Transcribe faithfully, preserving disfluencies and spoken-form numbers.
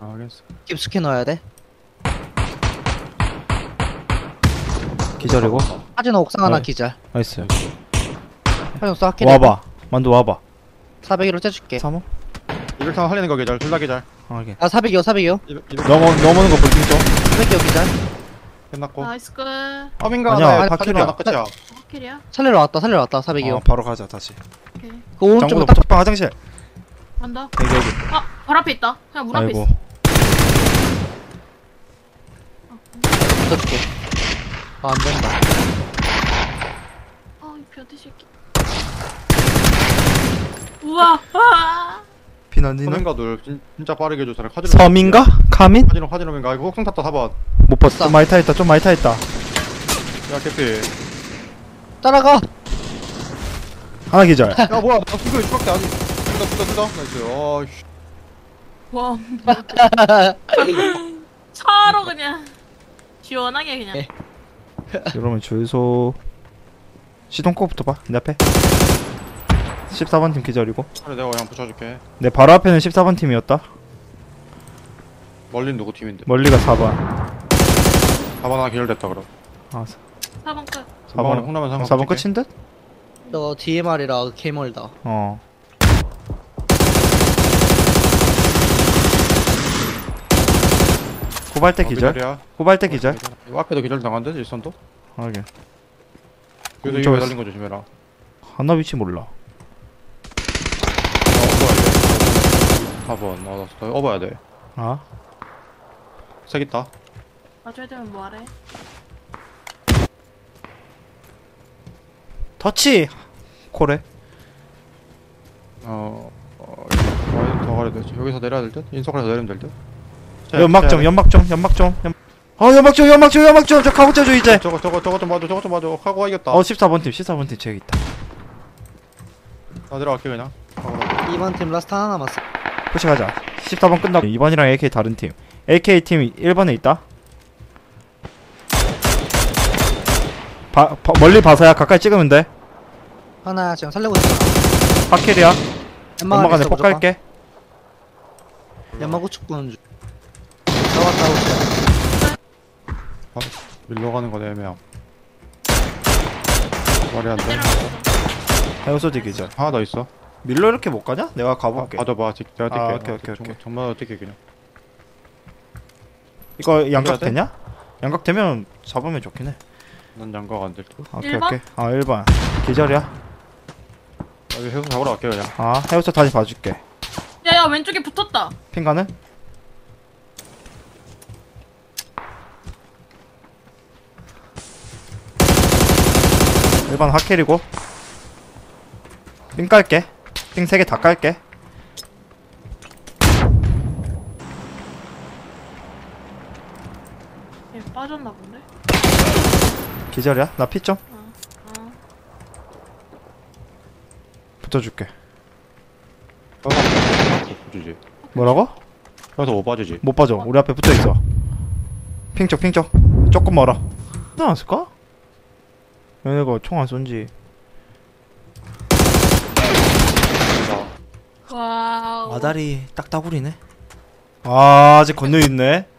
아, 알겠어. 깊숙이 넣어야 돼. 기절이고. 하진 옥상 하나 네. 기절. 나이스. 하진 옥상 학기 와봐. 만두 와봐. 사백일로 째줄게. 삼호? 이백삼 살리는 거 계절, 둘 다 계절. 아, 이게. 아 사백이요 사백이요. 넘어, 넘어오는 거 볼수 있어? 사백이요 기절. 끝났고. 나이스 끝. 어민가 아니야, 하나에 파킬이야. 파킬이 하나 끝이야. 확킬이야? 살리러 왔다 살리러 왔다 사백이요. 어, 바로 가자, 다시. 오케이. 그 오른쪽으로 장구도 딱 톡방 화장실. 간다. 여기, 여기. 아, 발 앞에 있다. 그냥 문 앞에 아이고. 있어. 붙어줄게. 아 안된다. 아, 이 변태 새끼. 우와. 아. 피난디는? 서민가 둘 진- 진짜 빠르게 해줘. 카지노. 섬인가? 카민? 카지노 카지노민가. 이거 혹성 탔다 사 번. 못 봤어. 좀 많이 타있다, 좀 많이 타있다. 야 개피. 따라가. 하나 기절. 야 뭐야? 나 수교에 추락대 아직. 뜯다 뜯다 뜯다. 나이스. 아씨. 와. 차로 그냥 시원하게 그냥. 예. 이러면 주유소. 시동 거부터 봐, 내 앞에. 십사 번 팀 기절이고. 그래 내가 그냥 붙여줄게. 내 바로 앞에는 십사 번 팀이었다. 멀린 누구 팀인데? 멀리가 사 번. 사 번 하나 기절됐다 그럼. 아, 사 번 끝. 사 번에 콩라면 상관. 사 번 끝인 듯? 저 디엠알이라 개멀다. 어. 고발대 기절? 기절이야. 고발대 기절? 이거 앞에도 기절 당한 듯 일선도? 하긴. 그래도 이거 이쪽에서- 달린 거 조심해라. 어, 하나 위치 몰라. 사 번. 어, 나 업어야 돼. 아? 색 있다. 맞아야 되면 뭐하래? 터치! 코레? 어, 어, 어, 더 가야 돼. 여기서 내려야 될 듯? 인석에서 내리면 될 듯? 연막 좀, 연막 좀, 연막 좀. 연... 어, 연막 좀, 연막 좀, 연막 좀! 저 가보자, 줘, 이제! 저거, 저거, 저거 좀 봐줘, 저거 좀 봐줘. 하고 가야겠다. 어, 십사 번 팀, 십사 번 팀 저기 있다. 나 내려갈게, 그냥. 하고 이번 팀 라스트 하나 남았어. 푸시 가자. 십사 번 끝나고 이 번이랑 에이케이 다른 팀. 에이케이 팀 일 번에 있다. 바, 바, 멀리 봐서야 가까이 찍으면 돼. 하나 지금 살리고 있어. 파킬이야. 연막 엄마가 내 있어, 폭 무조건. 갈게. 연막 우측 보는 중. 나왔다 오자. 밀러 가는 거 애매함. 말이 안 돼. 내려갔어. 헤어소디 기절. 하나 더 있어. 밀로 이렇게 못 가냐? 내가 가볼게. 봐줘봐. 직- 내가 뛸게. 아, 오케이, 오케이, 오케이. 정말 뛸게, 그냥. 이거 양각 돼? 되냐? 양각 되면 잡으면 좋긴 해. 난 양각 안 될 듯. 아, 오케이 일 번? 오케이. 아 일 번. 기절이야. 여기 해서 잡으러 갈게, 그냥. 아 헤어소 다시 봐줄게. 야야 왼쪽에 붙었다. 핑가는? 일 번 하킬이고. 핑 깔게. 핑 세 개 다 깔게. 얘 빠졌나 본데. 기절이야? 나 피 좀 어. 어. 붙여줄게. 주지. 뭐라고? 그래서 못 봐주지. 못 봐줘. 우리 앞에 붙어있어. 핑쪽 핑쪽. 조금 멀어. 나 왔을까? 얘네가 총 안 쏜지. 와우. 아다리 딱따구리네. 아 아직 건너 있네.